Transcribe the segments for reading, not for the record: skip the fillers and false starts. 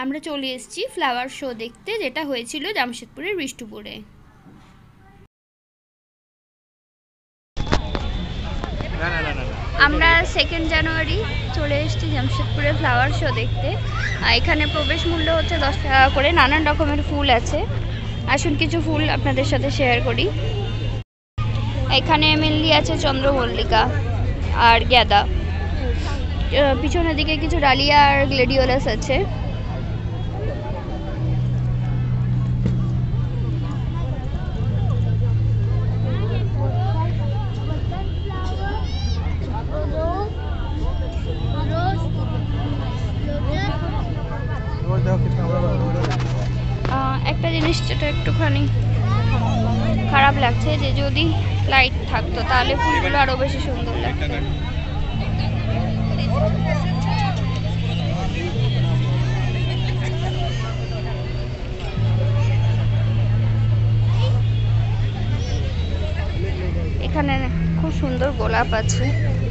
আমরা চলে এসেছি ফ্লাওয়ার শো দেখতে, যেটা হয়েছিল জামশেদপুরের বিষ্টুপুরে। আমরা 2 জানুয়ারি চলে এসেছি জামশেদপুরে ফ্লাওয়ার শো দেখতে। এখানে প্রবেশ মূল্য হচ্ছে 10 টাকা করে। নানান রকমের ফুল আছে, আসুন কিছু ফুল আপনাদের সাথে শেয়ার করি। এখানে মেনলি আছে চন্দ্রমল্লিকা আর গাঁদা, পিছনের দিকে কিছু ডালিয়া আর গ্লেডিওলাস আছে। একটা জিনিস যেটা একটুখানি খারাপ লাগছে, যে যদি লাইট থাকতো তাহলে ফুলগুলো আরো বেশি সুন্দর লাগতো। এখানে খুব সুন্দর গোলাপ আছে।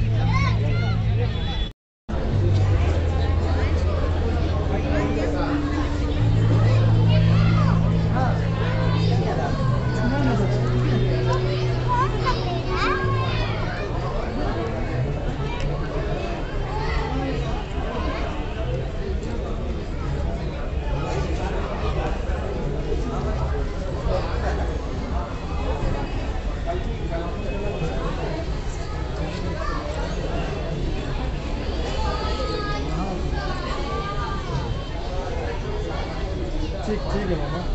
ठीक है मामा।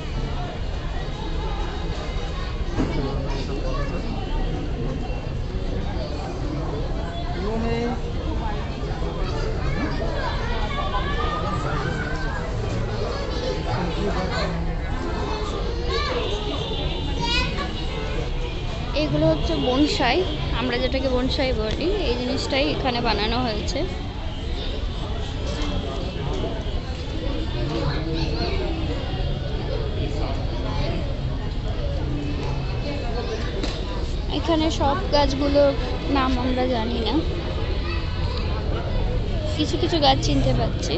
এগুলো হচ্ছে বনসাই, আমরা যেটাকে বনসাই বলি, এই জিনিসটাই এখানে বানানো হয়েছে। এখানে সব গাছগুলোর নাম আমরা জানি না, কিছু কিছু গাছ চিনতে পারছি।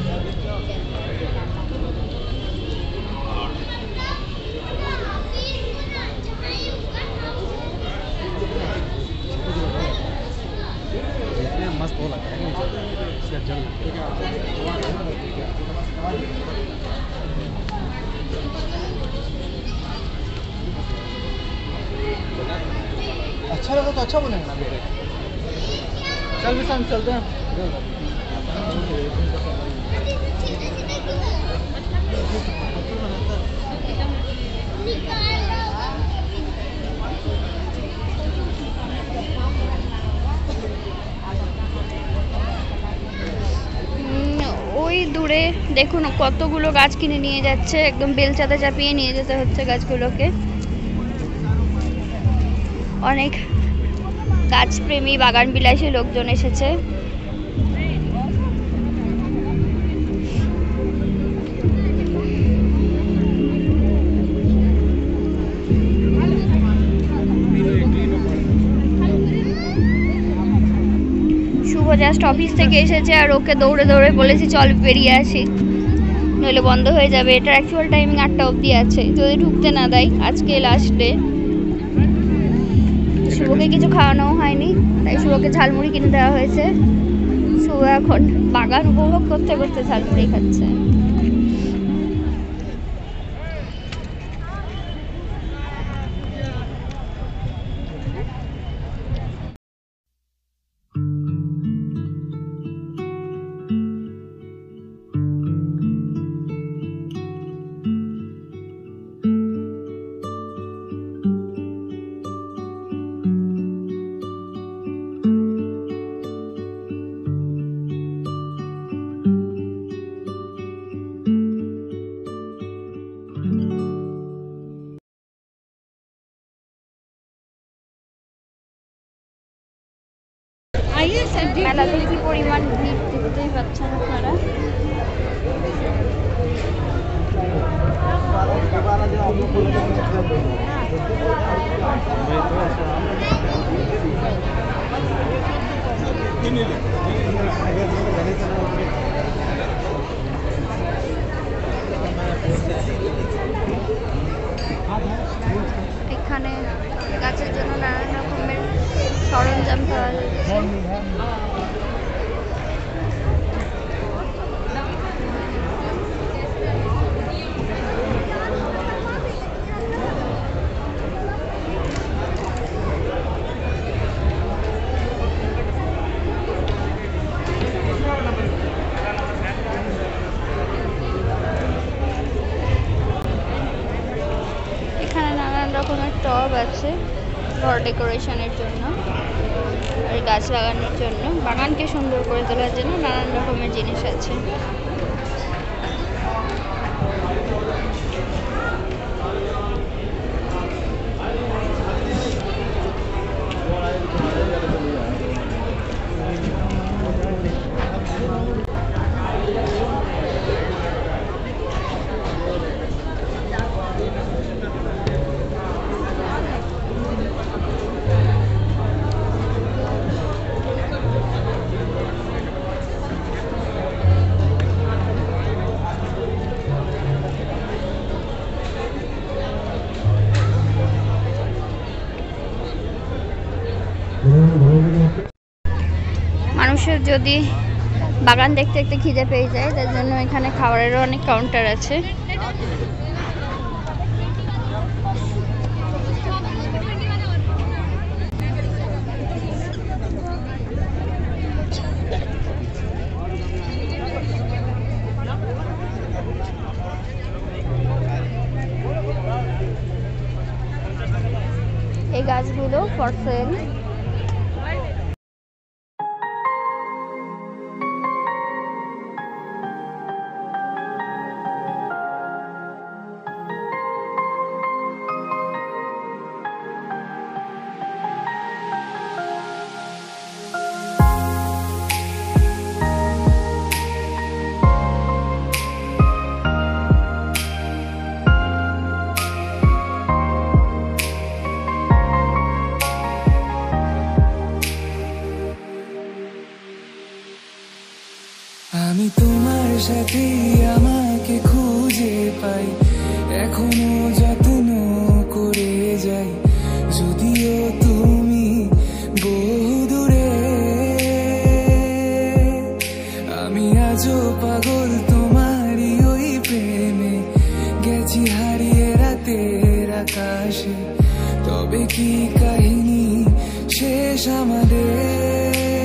मस्त हो लगा है इसका जल। अच्छा लगा तो अच्छा बनेगा ना बेटे। चल भी हम चलते हैं। ওই দূরে দেখুন কতগুলো গাছ কিনে নিয়ে যাচ্ছে, একদম বেলচাতে চাপিয়ে নিয়ে যেতে হচ্ছে গাছগুলোকে। অনেক গাছপ্রেমী বাগান বিলাসী লোকজন এসেছে। শুভ জাস্ট অফিস থেকে এসেছে আর ওকে দৌড়ে দৌড়ে বলেছি চল বেরিয়ে আসি, নইলে বন্ধ হয়ে যাবে। এটার অ্যাকচুয়াল টাইমিং 8টা অবধি আছে, যদি ঢুকতে না দেয়। আজকে লাস্ট ডে। শুভকে কিছু খাওয়ানো হয়নি, তাই শুভকে ঝালমুড়ি কিনে দেওয়া হয়েছে। শুভ এখন বাগান উপভোগ করতে করতে ঝালমুড়ি খাচ্ছে। মেলাতে কি পরিমাণ ভিড় দেখতেই পাচ্ছেন আপনারা। সরঞ্জাম পাওয়া যাচ্ছে। এখানে নানান রকমের টব আছে ঘর ডেকোরেশনের জন্য আর গাছ লাগানোর জন্য, বাগানকে সুন্দর করে তোলার জন্য নানান রকমের জিনিস আছে। মানুষের যদি বাগান দেখতে দেখতে খিদে পেয়ে যায়, তার জন্য এখানে খাবারেরও অনেক কাউন্টার আছে। এই গাছগুলো ফর সেল। আমি তোমার সাথে আমাকে খুঁজে পাই, এখনো যত্ন করে যাই, যদিও তুমি বহু দূরে। আমি আজও পাগল তোমারই ওই প্রেমে, গেছি হারিয়ে রাতের আকাশে। তবে কি কাহিনী শেষ আমাদের?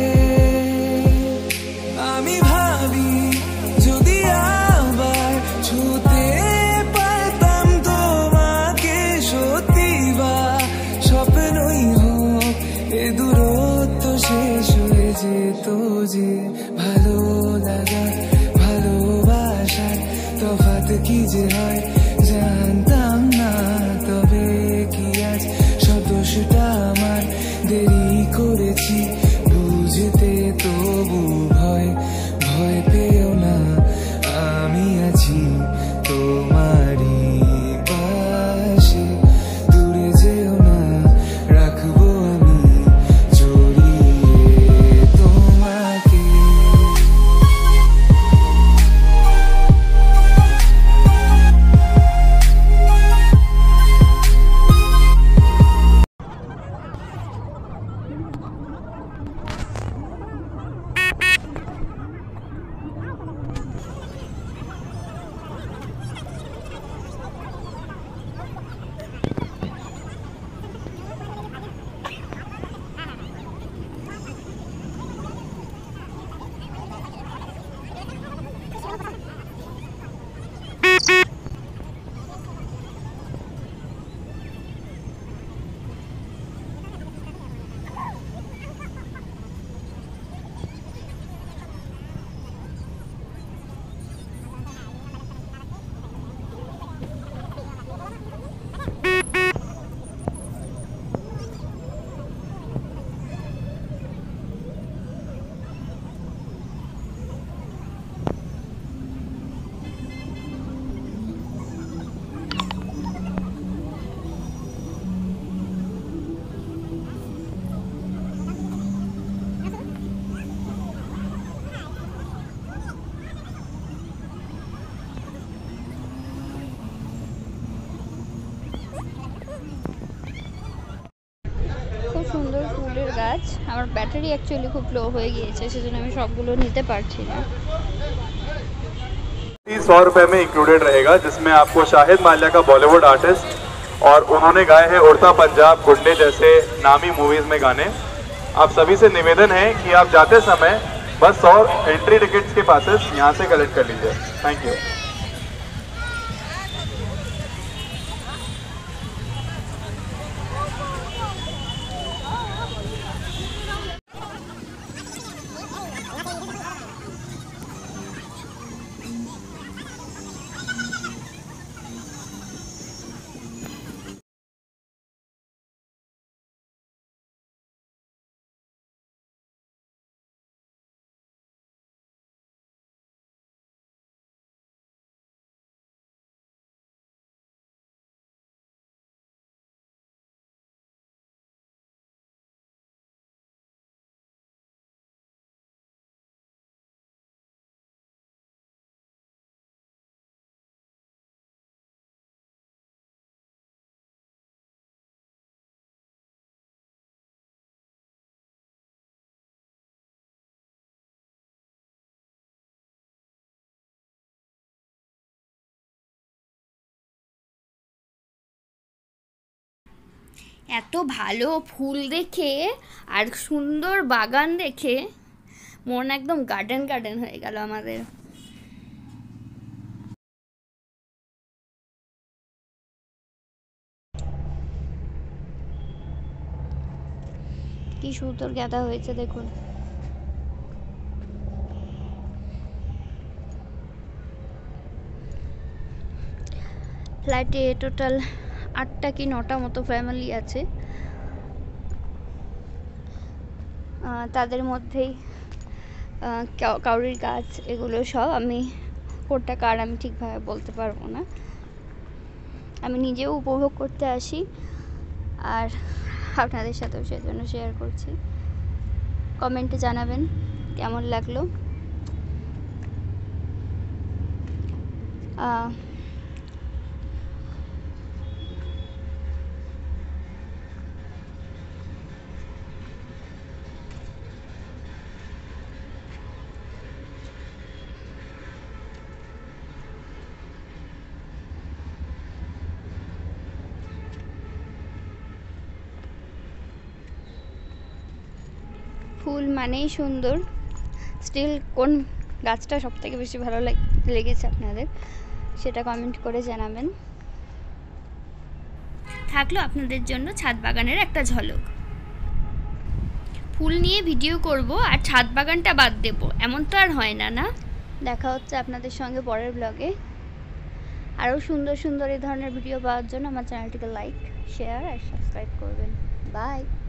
আমি ভাবি যদি আবার ছুতে পারতাম তোমাকে, সত্যি বা স্বপ্নই হোক, এ দূরত্ব শেষ হয়ে যেত যে। ভালো লাগা ভালোবাসার তফাৎ কি যে হয় জানতাম না, তবে কি আজ সব দোষটা আমার, দেরি করেছি বুঝতে, তবু ভয় ভয় পেও না, আমি আছি তোমারই পাশে। দূরে যেও না, রাখবো আমি জড়িয়ে তোমাকে। আমার ব্যাটারি অ্যাকচুয়ালি খুব লো হয়ে গিয়েছে, সেজন্য আমি সবগুলো নিতে পারছি না। 100 रुपए में इंक्लूडेड रहेगा, जिसमें आपको शाहिद माल्या का बॉलीवुड आर्टिस्ट और उन्होंने गाए हैं उड़ता पंजाब, गुंडे जैसे नामी मूवीज में गाने। आप सभी से निवेदन है कि आप जाते समय बस 100 एंट्री टिकट्स के पासेस यहाँ से कलेक्ट कर लीजिए। Thank you. এত ভালো ফুল দেখে আর সুন্দর বাগান দেখে মন একদম গার্ডেন গার্ডেন হয়ে গেল আমাদের। কি সুন্দর গাঁদা হয়েছে দেখুন। ফ্ল্যাটে টোটাল 8টা কি 9টা মতো ফ্যামিলি আছে। তাদের মধ্যেই কাউরির গাছ, এগুলো সব আমি কোনটা কার আমি ঠিকভাবে বলতে পারবো না। আমি নিজেও উপভোগ করতে আসি আর আপনাদের সাথেও সেজন্য শেয়ার করছি। কমেন্টে জানাবেন কেমন লাগলো। ফুল মানেই সুন্দর। স্টিল কোন গাছটা সবথেকে বেশি ভালো লেগেছে আপনাদের, সেটা কমেন্ট করে জানাবেন। থাকলো আপনাদের জন্য ছাদ বাগানের একটা ঝলক। ফুল নিয়ে ভিডিও করব আর ছাদ বাগানটা বাদ দেব, এমন তো আর হয় না, না? দেখা হচ্ছে আপনাদের সঙ্গে পরের ব্লগে। আরও সুন্দর সুন্দর এই ধরনের ভিডিও পাওয়ার জন্য আমার চ্যানেলটিকে লাইক, শেয়ার আর সাবস্ক্রাইব করবেন। বাই।